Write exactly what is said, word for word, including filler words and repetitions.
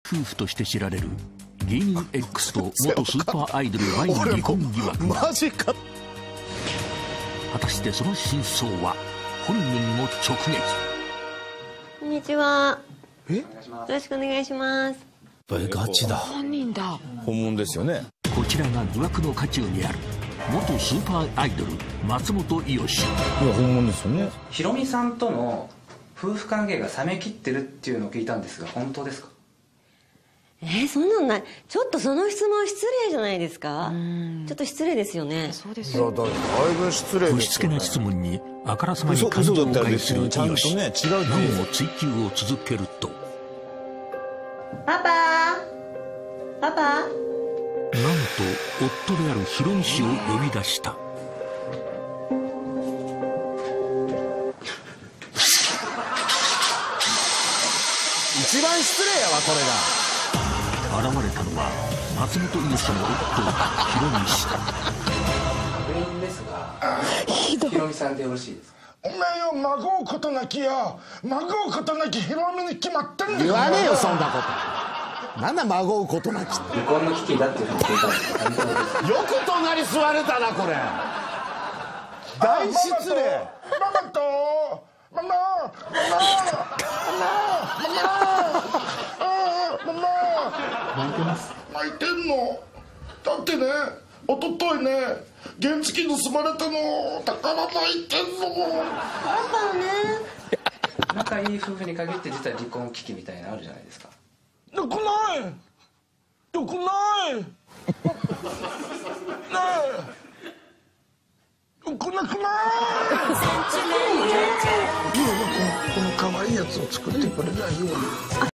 夫婦として知られる芸人 X と元スーパーアイドル ワイ の離婚疑惑がマジか。 果たしてその真相は本人を直撃。 こんにちは。 え？ よろしくお願いします。 やっぱりガチだ。 本人だ。 本物ですよね。 こちらが疑惑の渦中にある元スーパーアイドル松本伊代。いや本物ですよね。 ひろみさんとの夫婦関係が冷めきってるっていうのを聞いたんですが本当ですか？ えー、そんなんない。ちょっとその質問失礼じゃないですか。ちょっと失礼ですよね。 そうですよ。 だいぶ失礼ですよね。 不しつけな質問にあからさまに感情を害する伊代。なおも追及を続けると、 パパパパ。 なんと夫であるひろみ氏を呼び出した。 一番失礼やわこれが。 現れたのは松本伊代氏の夫ひろみ氏。 確認ですがひろみさんでよろしいですか？ お前よ、まごうことなきやまごうことなきひろみに決まってんだ。 言わねえよそんなこと。なんだまごうことなきって。 離婚の危機だっていうふうに聞いたんですが本当ですか？ よく隣座れたなこれ。大失礼。 ママとマママママママ泣いてます。 泣いてんのだってね、おとといね原付盗まれたのだから泣いてんの。 パパね。 仲いい夫婦に限って実は離婚危機みたいなのあるじゃないですか。 よくないよくないねえよくなくないこの可愛いやつを作ってくれないように。